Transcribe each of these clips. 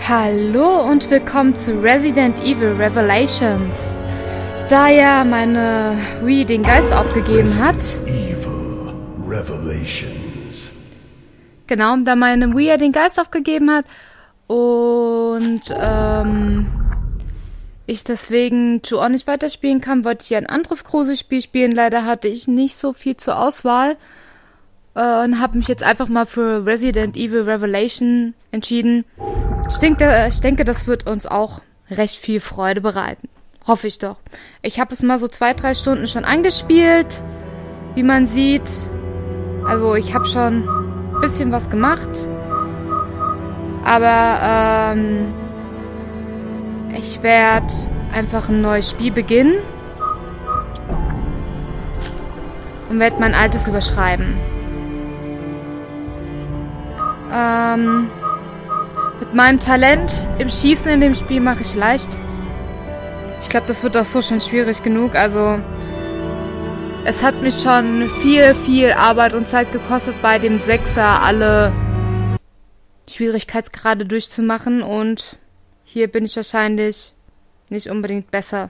Hallo und willkommen zu Resident Evil Revelations. Da ja meine Wii den Geist aufgegeben hat. Evil Revelations. Genau, da meine Wii ja den Geist aufgegeben hat und ich deswegen Ju-On nicht weiterspielen kann, wollte ich ein anderes Gruselspiel spielen. Leider hatte ich nicht so viel zur Auswahl und habe mich jetzt einfach mal für Resident Evil Revelation entschieden. Ich denke, das wird uns auch recht viel Freude bereiten. Hoffe ich doch. Ich habe es mal so 2-3 Stunden schon angespielt, wie man sieht. Also ich habe schon ein bisschen was gemacht. Aber ich werde einfach ein neues Spiel beginnen. Und werde mein altes überschreiben. Mit meinem Talent im Schießen in dem Spiel mache ich leicht. Ich glaube, das wird auch so schon schwierig genug. Also, es hat mich schon viel Arbeit und Zeit gekostet, bei dem Sechser alle Schwierigkeitsgrade durchzumachen. Und hier bin ich wahrscheinlich nicht unbedingt besser.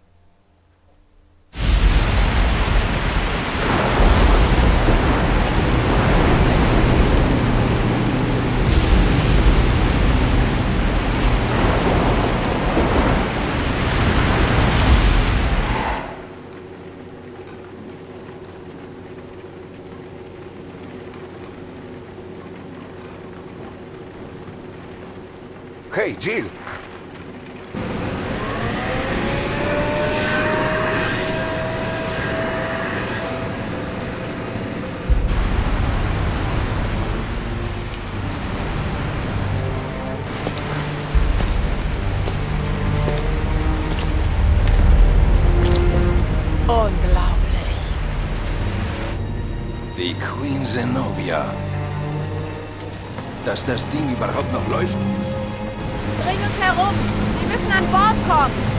Hey, Jill! Unglaublich. Die Queen Zenobia. Dass das Ding überhaupt noch läuft? Bring uns herum! Wir müssen an Bord kommen!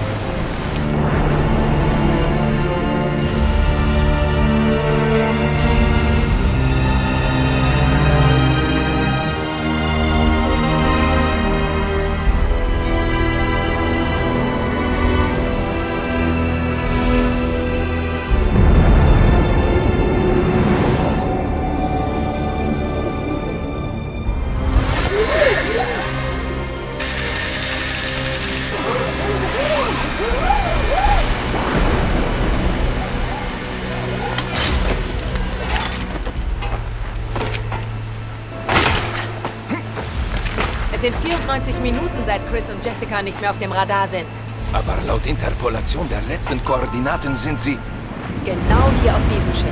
Es sind 94 Minuten, seit Chris und Jessica nicht mehr auf dem Radar sind. Aber laut Interpolation der letzten Koordinaten sind sie... Genau hier auf diesem Schiff.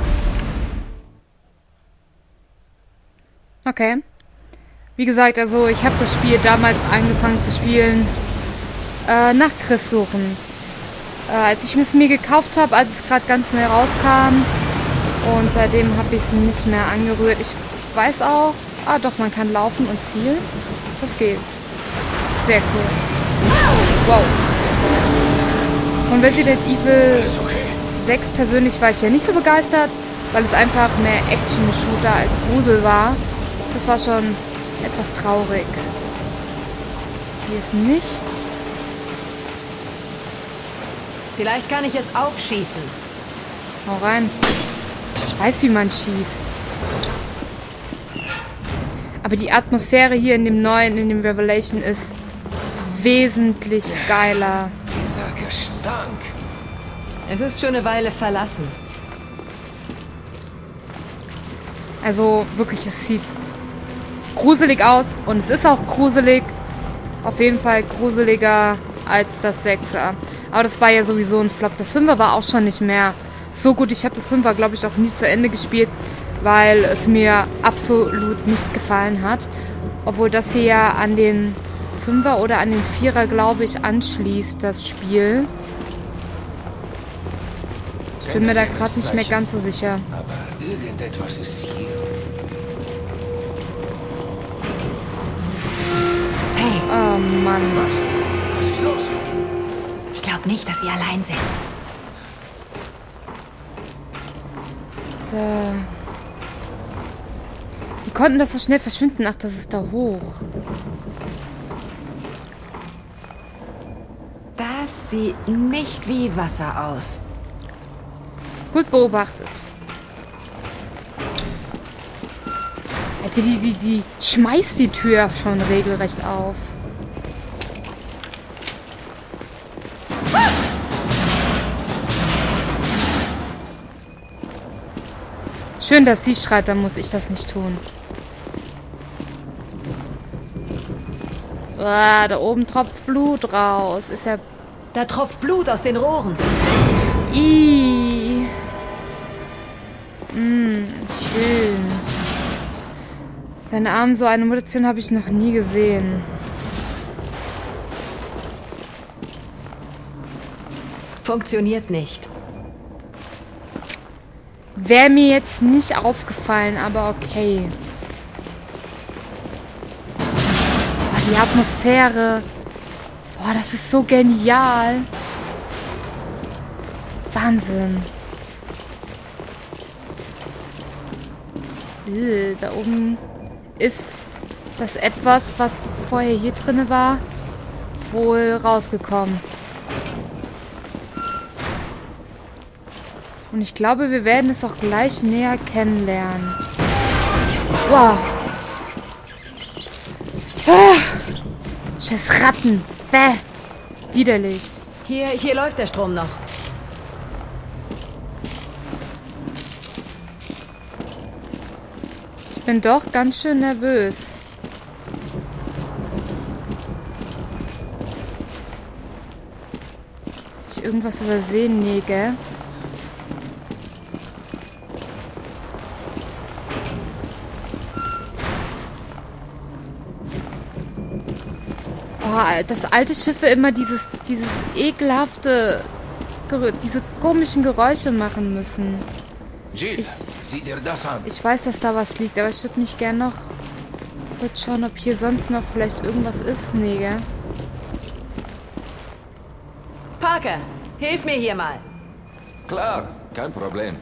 Okay. Wie gesagt, also ich habe das Spiel damals angefangen zu spielen, nach Chris suchen. Als ich es mir gekauft habe, als es gerade ganz neu rauskam. Und seitdem habe ich es nicht mehr angerührt. Ich weiß auch... Ah doch, man kann laufen und zielen. Das geht. Sehr cool. Wow. Von Resident Evil Alles okay? 6 persönlich war ich ja nicht so begeistert, weil es einfach mehr Action-Shooter als Grusel war. Das war schon etwas traurig. Hier ist nichts. Vielleicht kann ich es aufschießen. Hau rein. Ich weiß, wie man schießt. Aber die Atmosphäre hier in dem neuen, in dem Revelation ist wesentlich geiler. Dieser Gestank. Es ist schon eine Weile verlassen. Also wirklich, es sieht gruselig aus und es ist auch gruselig. Auf jeden Fall gruseliger als das 6er. Aber das war ja sowieso ein Flop. Das 5er war auch schon nicht mehr so gut. Ich habe das 5er, glaube ich, auch nie zu Ende gespielt, weil es mir absolut nicht gefallen hat. Obwohl das hier ja an den 5er oder an den 4er, glaube ich, anschließt, das Spiel. Ich bin mir da gerade nicht mehr ganz so sicher. Aber irgendetwas ist hier. Hey, Oh Mann. Was ist los? ich glaube nicht, dass wir allein sind. So. Die konnten das so schnell verschwinden. Ach, das ist da hoch. Das sieht nicht wie Wasser aus. Gut beobachtet. Also die schmeißt die Tür schon regelrecht auf. Schön, dass sie schreit, dann muss ich das nicht tun. Da oben tropft Blut raus. Ist ja... Da tropft Blut aus den Rohren. Ih. Schön. Seine Arme, so eine Mutation habe ich noch nie gesehen. Funktioniert nicht. Wäre mir jetzt nicht aufgefallen, aber okay. Oh, die Atmosphäre. Boah, das ist so genial. Wahnsinn. Da oben ist das etwas, was vorher hier drin war, wohl rausgekommen. Und ich glaube, wir werden es auch gleich näher kennenlernen. Wow. Scheiß Ratten. Bäh. Widerlich. Hier läuft der Strom noch. Ich bin doch ganz schön nervös. Hab ich irgendwas übersehen? Nee, gell? Oh, dass alte Schiffe immer dieses ekelhafte, diese komischen Geräusche machen müssen. Jill, sieh dir das an. Ich weiß, dass da was liegt, aber ich würde mich gerne noch kurz schauen, ob hier sonst noch vielleicht irgendwas ist. Nee, gell? Parker, hilf mir hier mal. Klar, kein Problem.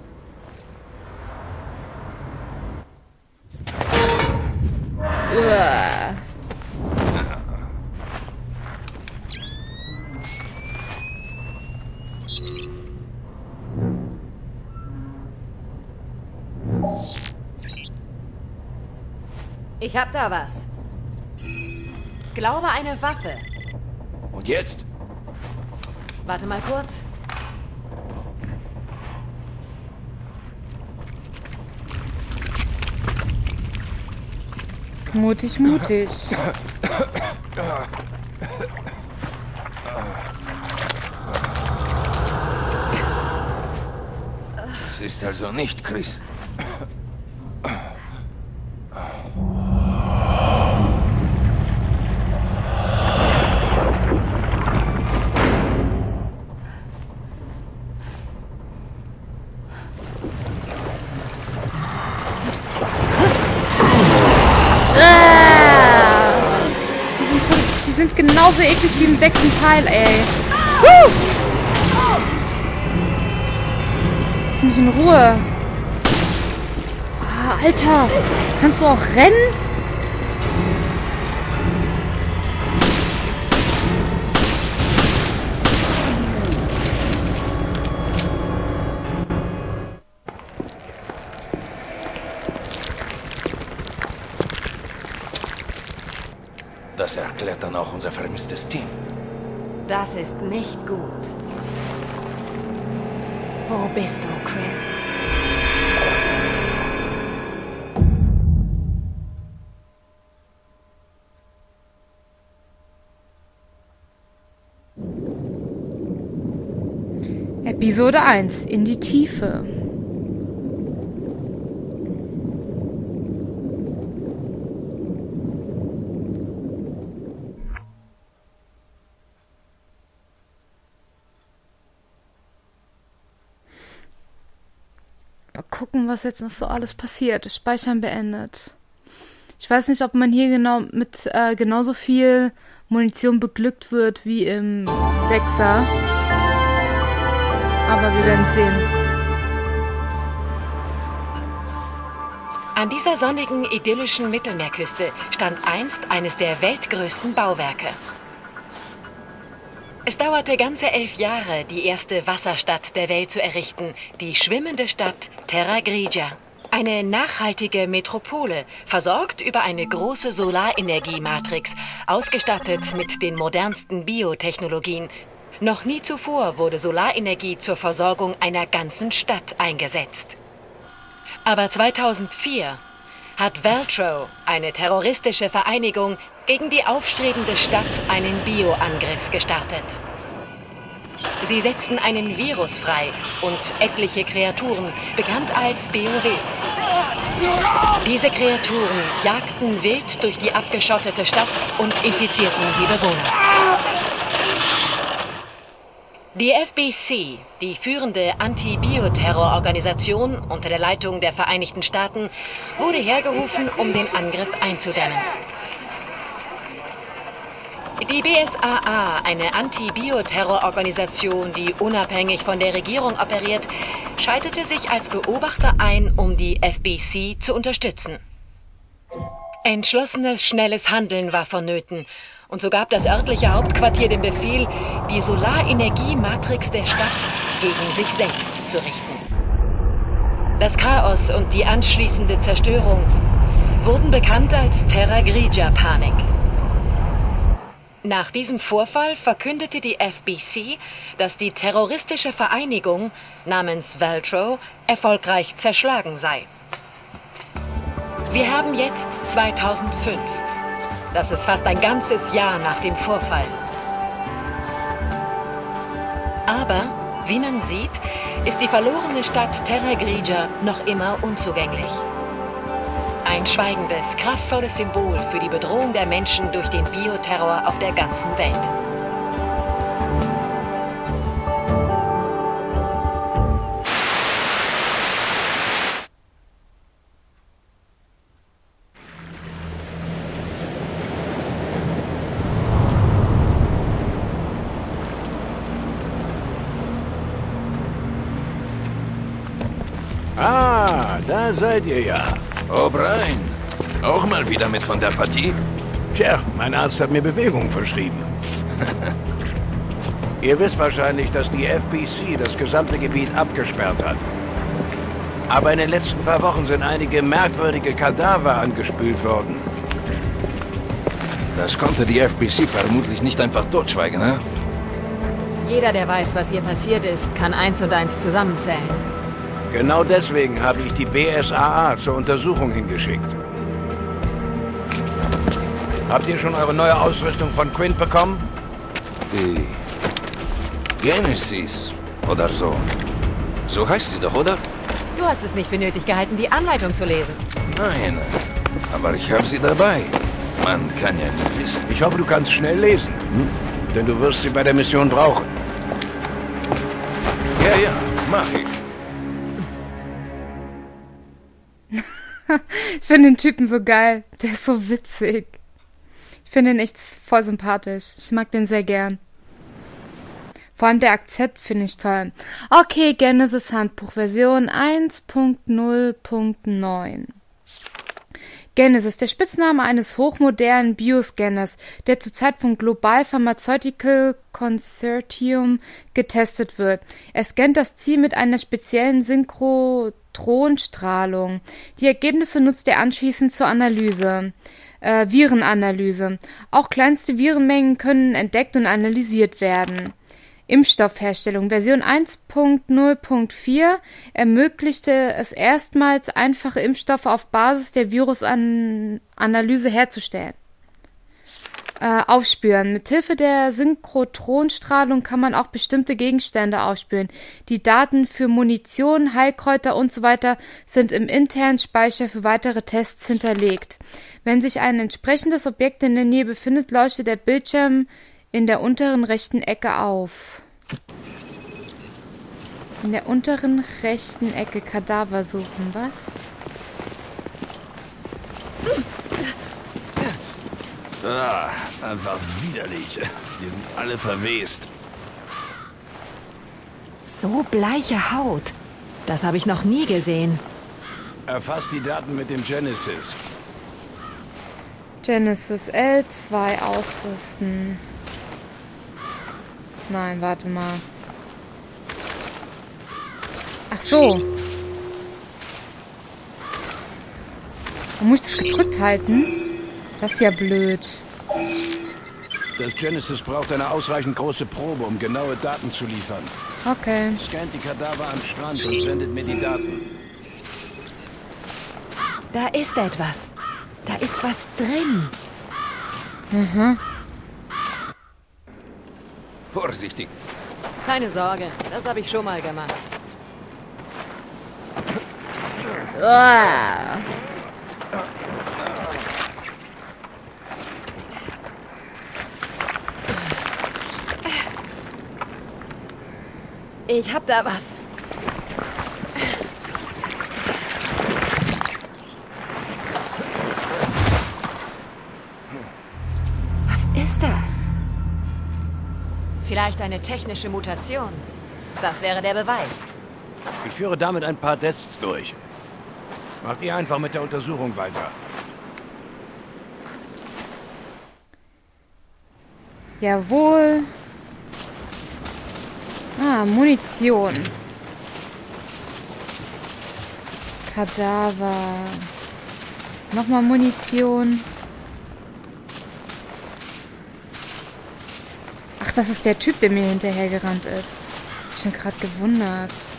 Uah. Ich hab da was. Glaube eine Waffe. Und jetzt? Warte mal kurz. Mutig, mutig. Das ist also nicht Chris. Die sind genauso eklig wie im 6. Teil, ey. Lass mich in Ruhe. Ah, Alter, kannst du auch rennen? Das erklärt dann auch unser vermisstes Team. Das ist nicht gut. Wo bist du, Chris? Episode 1. In die Tiefe. Mal gucken, was jetzt noch so alles passiert. Speichern beendet. Ich weiß nicht, ob man hier genau mit genauso viel Munition beglückt wird wie im 6er. Aber wir werden sehen. An dieser sonnigen, idyllischen Mittelmeerküste stand einst eines der weltgrößten Bauwerke. Es dauerte ganze 11 Jahre, die erste Wasserstadt der Welt zu errichten, die schwimmende Stadt Terra Grigia. Eine nachhaltige Metropole, versorgt über eine große Solarenergiematrix, ausgestattet mit den modernsten Biotechnologien. Noch nie zuvor wurde Solarenergie zur Versorgung einer ganzen Stadt eingesetzt. Aber 2004 hat Veltro, eine terroristische Vereinigung, gegen die aufstrebende Stadt einen Bioangriff gestartet. Sie setzten einen Virus frei und etliche Kreaturen, bekannt als BOWs. Diese Kreaturen jagten wild durch die abgeschottete Stadt und infizierten die Bewohner. Die FBC, die führende Anti-Bioterror-Organisation unter der Leitung der Vereinigten Staaten, wurde hergerufen, um den Angriff einzudämmen. Die BSAA, eine Anti-Bioterror-Organisation, die unabhängig von der Regierung operiert, schaltete sich als Beobachter ein, um die FBC zu unterstützen. Entschlossenes, schnelles Handeln war vonnöten. Und so gab das örtliche Hauptquartier den Befehl, die Solarenergiematrix der Stadt gegen sich selbst zu richten. Das Chaos und die anschließende Zerstörung wurden bekannt als Terra Grigia-Panik. Nach diesem Vorfall verkündete die FBC, dass die terroristische Vereinigung namens Veltro erfolgreich zerschlagen sei. Wir haben jetzt 2005. Das ist fast ein ganzes Jahr nach dem Vorfall. Aber, wie man sieht, ist die verlorene Stadt Terra Grigia noch immer unzugänglich. Ein schweigendes, kraftvolles Symbol für die Bedrohung der Menschen durch den Bioterror auf der ganzen Welt. Ah, da seid ihr ja. O'Brien, auch mal wieder mit von der Partie? Tja, mein Arzt hat mir Bewegung verschrieben. Ihr wisst wahrscheinlich, dass die FBC das gesamte Gebiet abgesperrt hat. Aber in den letzten paar Wochen sind einige merkwürdige Kadaver angespült worden. Das konnte die FBC vermutlich nicht einfach totschweigen, ne? Jeder, der weiß, was hier passiert ist, kann 1 und 1 zusammenzählen. Genau deswegen habe ich die BSAA zur Untersuchung hingeschickt. Habt ihr schon eure neue Ausrüstung von Quint bekommen? Die Genesis oder so. So heißt sie doch, oder? Du hast es nicht für nötig gehalten, die Anleitung zu lesen. Nein, aber ich habe sie dabei. Man kann ja nie wissen. Ich hoffe, du kannst schnell lesen. Denn du wirst sie bei der Mission brauchen. Ja, mach ich. Ich finde den Typen so geil. Der ist so witzig. Ich finde ihn echt voll sympathisch. Ich mag den sehr gern. Vor allem der Akzent finde ich toll. Okay, Genesis Handbuch Version 1.0.9. Genesis, der Spitzname eines hochmodernen Bioscanners, der zurzeit vom Global Pharmaceutical Consortium getestet wird. Er scannt das Ziel mit einer speziellen Synchrotronstrahlung. Die Ergebnisse nutzt er anschließend zur Analyse. Virenanalyse. Auch kleinste Virenmengen können entdeckt und analysiert werden. Impfstoffherstellung. Version 1.0.4 ermöglichte es erstmals, einfache Impfstoffe auf Basis der Virusanalyse herzustellen. Aufspüren. Mithilfe der Synchrotronstrahlung kann man auch bestimmte Gegenstände aufspüren. Die Daten für Munition, Heilkräuter usw. sind im internen Speicher für weitere Tests hinterlegt. Wenn sich ein entsprechendes Objekt in der Nähe befindet, leuchtet der Bildschirm in der unteren rechten Ecke auf. In der unteren rechten Ecke Kadaver suchen. Was? Ah, einfach widerlich. Die sind alle verwest. So bleiche Haut. Das habe ich noch nie gesehen. Erfasst die Daten mit dem Genesis. Genesis L2 ausrüsten. Nein, warte mal. Ach so. Da muss ich das gedrückt halten? Das ist ja blöd. Das Genesis braucht eine ausreichend große Probe, um genaue Daten zu liefern. Okay. Scannt die Kadaver am Strand und sendet mir die Daten. Da ist etwas. Da ist was drin. Vorsichtig. Keine Sorge, das habe ich schon mal gemacht. Uah. Ich hab da was. Was ist das? Vielleicht eine technische Mutation. Das wäre der Beweis. Ich führe damit ein paar Tests durch. Macht ihr einfach mit der Untersuchung weiter. Jawohl. Ah, Munition. Kadaver. Nochmal Munition. Ach, das ist der Typ, der mir hinterhergerannt ist. Ich bin gerade gewundert.